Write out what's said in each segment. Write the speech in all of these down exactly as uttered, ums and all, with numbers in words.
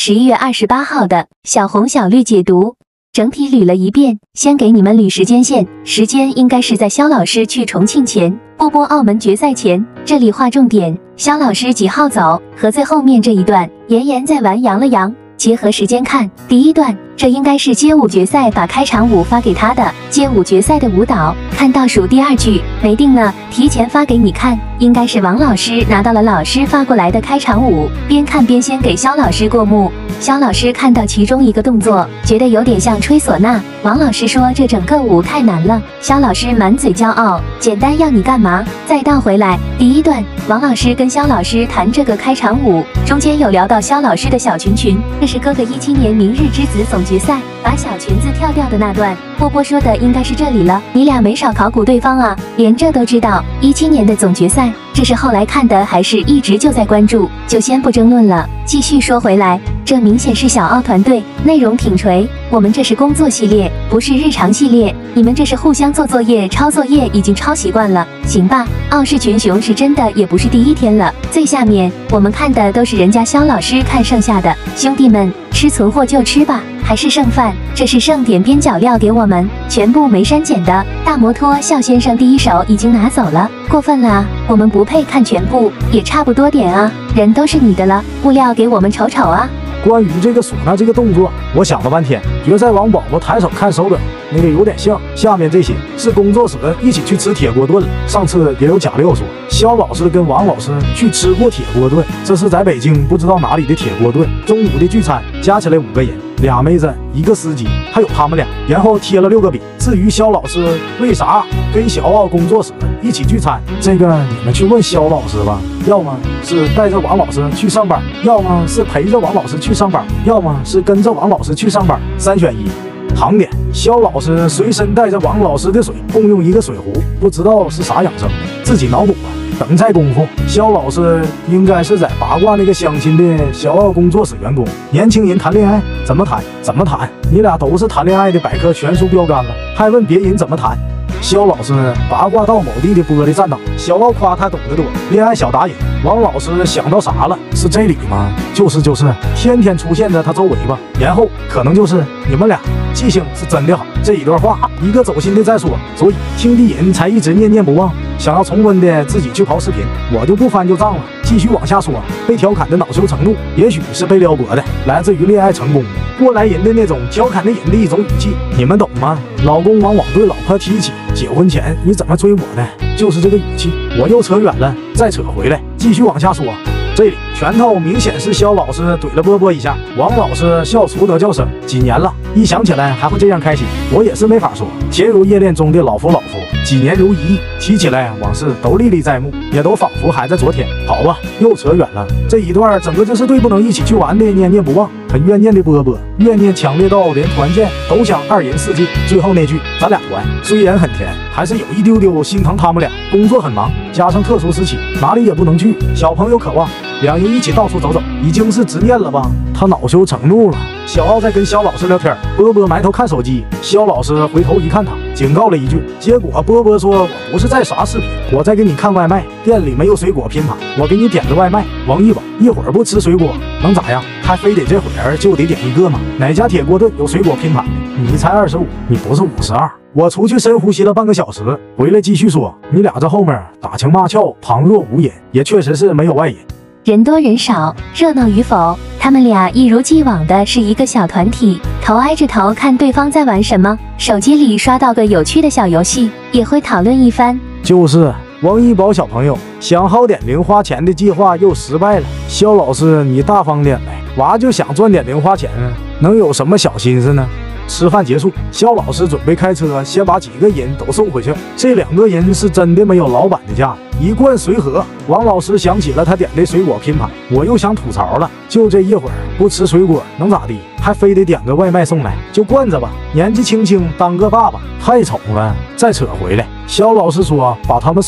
十一月二十八号的小红小绿解读。整体捋了一遍，先给你们捋时间线，时间应该是在肖老师去重庆前，波波澳门决赛前。这里划重点，肖老师几号走和最后面这一段，妍妍在玩扬了扬。结合时间看，第一段这应该是街舞决赛把开场舞发给他的，街舞决赛的舞蹈。看倒数第二句没定呢，提前发给你看，应该是王老师拿到了老师发过来的开场舞，边看边先给肖老师过目。肖老师看到其中一个动作，觉得有点像吹唢呐。王老师说这整个舞太难了，肖老师满嘴骄傲，简单要你干嘛？再倒回来，第一段王老师跟肖老师谈这个开场舞，中间有聊到肖老师的小裙裙，这是哥哥一七年明日之子总决赛把小裙子跳掉的那段。波波说的应该是这里了，你俩没少考古对方啊，连这都知道。一七年的总决赛，这是后来看的还是一直就在关注？就先不争论了。继续说回来，这明显是小奥团队，内容挺锤。我们这是工作系列，不是日常系列。你们这是互相做作业、抄作业，已经抄习惯了，行吧？傲视群雄是真的，也不是第一天了。最下面我们看的都是人家肖老师看剩下的，兄弟们吃存货就吃吧，还是剩饭，这是剩点边角料给我们，全部没删减的。大摩托肖先生第一手已经拿走了，过分了啊！我们不配看全部，也差不多点啊，人都是你的了，物料给我们瞅瞅啊。 关于这个唢呐这个动作，我想了半天，决赛王宝宝抬手看手表，那个有点像。下面这些是工作室一起去吃铁锅炖了。上次也有假料说，肖老师跟王老师去吃过铁锅炖，这是在北京不知道哪里的铁锅炖。中午的聚餐加起来五个人，俩妹子，一个司机，还有他们俩，然后贴了六个饼。至于肖老师为啥跟小奥工作室一起聚餐，这个你们去问肖老师吧。要么是带着王老师去上班，要么是陪着王老师去上班，要么是跟着王老师去上班，三选一。糖点，肖老师随身带着王老师的水，共用一个水壶，不知道是啥养生的，自己脑补吧。等菜功夫，肖老师应该是在八卦那个相亲的小奥工作室员工。年轻人谈恋爱怎么谈？怎么谈？你俩都是谈恋爱的百科全书标杆了，还问别人怎么谈？肖老师八卦到某地的玻璃栈道，小奥夸他懂得多，恋爱小达人。王老师想到啥了？是这里吗？就是就是，天天出现在他周围吧。然后可能就是你们俩记性是真的好。这一段话一个走心的在说，所以听的人才一直念念不忘。想要重温的自己去刨视频，我就不翻旧账了。继续往下说，被调侃的恼羞成怒，也许是被撩拨的，来自于恋爱成功过来人的那种调侃的人的一种语气，你们懂吗？老公往往对老婆提起结婚前你怎么追我的，就是这个语气。我又扯远了，再扯回来，继续往下说。这里拳头明显是肖老师怼了波波一下，王老师笑出得叫声，几年了，一想起来还会这样开心，我也是没法说。甜如夜恋中的老夫老夫，几年如一日，提起来往事都历历在目，也都仿佛还在昨天。好吧，又扯远了，这一段整个就是对不能一起去玩的念念不忘。很怨念的波波，怨念强烈到连团建都想二人世界。最后那句咱俩团虽然很甜，还是有一丢丢心疼他们俩。工作很忙，加上特殊时期，哪里也不能去，小朋友渴望两人一起到处走走，已经是执念了吧？他恼羞成怒了。小奥在跟肖老师聊天，波波埋头看手机，肖老师回头一看他，警告了一句。结果波波说，我不是在刷视频，我在给你看外卖，店里没有水果拼盘，我给你点个外卖。王一宝一会儿不吃水果能咋样？还非得这会儿就得点一个吗？哪家铁锅炖有水果拼盘？你才二十五，你不是五十二。我出去深呼吸了半个小时，回来继续说，你俩这后面打情骂俏，旁若无人，也确实是没有外人。 人多人少，热闹与否，他们俩一如既往的是一个小团体，头挨着头看对方在玩什么，手机里刷到个有趣的小游戏，也会讨论一番。 就是王一宝小朋友想好点零花钱的计划又失败了，肖老师你大方点呗，娃就想赚点零花钱，能有什么小心思呢？吃饭结束，肖老师准备开车先把几个人都送回去。这两个人是真的没有老板的架子。一罐随和，王老师想起了他点的水果拼盘，我又想吐槽了，就这一会儿不吃水果能咋地？还非得点个外卖送来，就惯着吧。年纪轻轻当个爸爸太宠了。再扯回来，肖老师说把他们送回，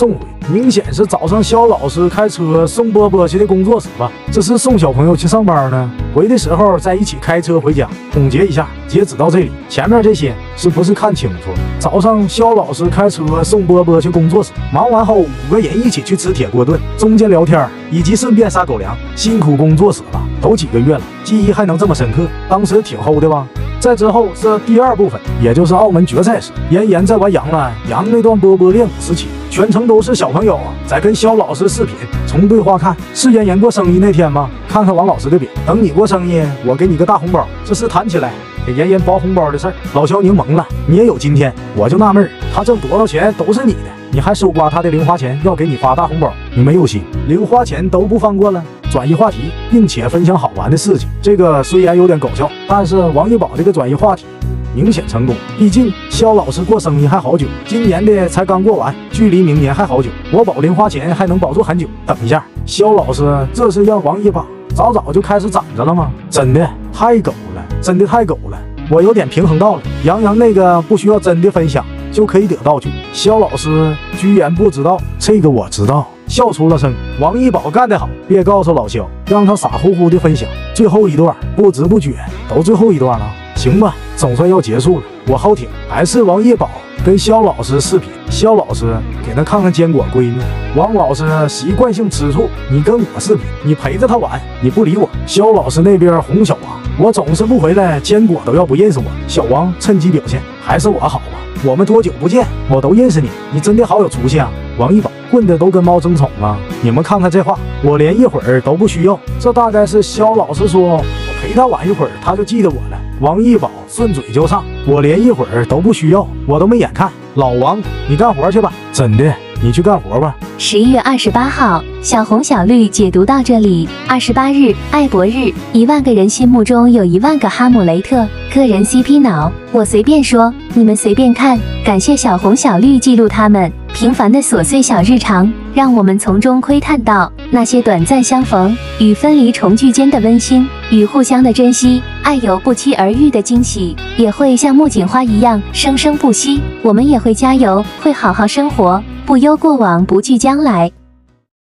明显是早上肖老师开车送波波去的工作室吧？这是送小朋友去上班呢，回的时候再一起开车回家。总结一下，截止到这里，前面这些是不是看清楚了？早上肖老师开车送波波去工作室，忙完后五个人一起去吃铁锅炖，中间聊天以及顺便撒狗粮，辛苦工作室了，都几个月了，记忆还能这么深刻，当时挺齁的吧？再之后是第二部分，也就是澳门决赛时，妍妍在玩杨澜杨那段波波练舞时期，全程都是小朋友啊在跟肖老师视频。从对话看，是妍妍过生日那天吗？看看王老师的表，等你过生日，我给你个大红包。这是谈起来给妍妍包红包的事儿，老肖柠檬了，你也有今天。我就纳闷，他挣多少钱都是你的，你还收刮他的零花钱，要给你发大红包，你没有心，零花钱都不放过了。转移话题，并且分享好玩的事情，这个虽然有点搞笑，但是王一宝这个转移话题明显成功。毕竟肖老师过生日还好久，今年的才刚过完，距离明年还好久，我保零花钱还能保住很久。等一下，肖老师这是让王一宝早早就开始攒着了吗？真的太狗了，真的太狗了，我有点平衡到了。杨洋那个不需要真的分享就可以得道具，肖老师居然不知道，这个我知道。笑出了声，王一宝干得好，别告诉老肖，让他傻乎乎的分享。最后一段，不知不觉都最后一段了，行吧，总算要结束了。我好挺，还是王一宝跟肖老师视频，肖老师给他看看坚果闺蜜，王老师习惯性吃醋，你跟我视频，你陪着他玩，你不理我。肖老师那边哄小王，我总是不回来，坚果都要不认识我。小王趁机表现，还是我好啊，我们多久不见，我都认识你，你真的好有出息啊。王一宝混的都跟猫争宠啊！你们看看这话，我连一会儿都不需要。这大概是肖老师说，我陪他玩一会儿，他就记得我了。王一宝顺嘴就上，我连一会儿都不需要，我都没眼看。老王，你干活去吧，真的，你去干活吧。 十一月二十八号，小红小绿解读到这里。二十八日，爱博日，一万个人心目中有一万个哈姆雷特，个人 C P 脑，我随便说，你们随便看。感谢小红小绿记录他们平凡的琐碎小日常，让我们从中窥探到那些短暂相逢与分离重聚间的温馨，与互相的珍惜，爱有不期而遇的惊喜，也会像木槿花一样生生不息。我们也会加油，会好好生活，不忧过往，不惧将来。